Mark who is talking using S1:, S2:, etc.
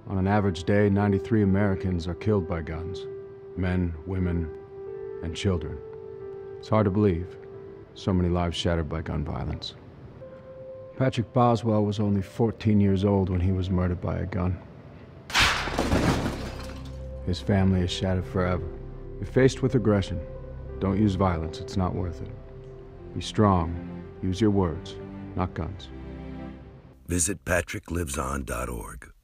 S1: On an average day, 93 Americans are killed by guns. Men, women, and children. It's hard to believe. So many lives shattered by gun violence. Patrick Boswell was only 14 years old when he was murdered by a gun. His family is shattered forever. If faced with aggression, don't use violence. It's not worth it. Be strong. Use your words, not guns.
S2: Visit PatrickLiveSOn.org.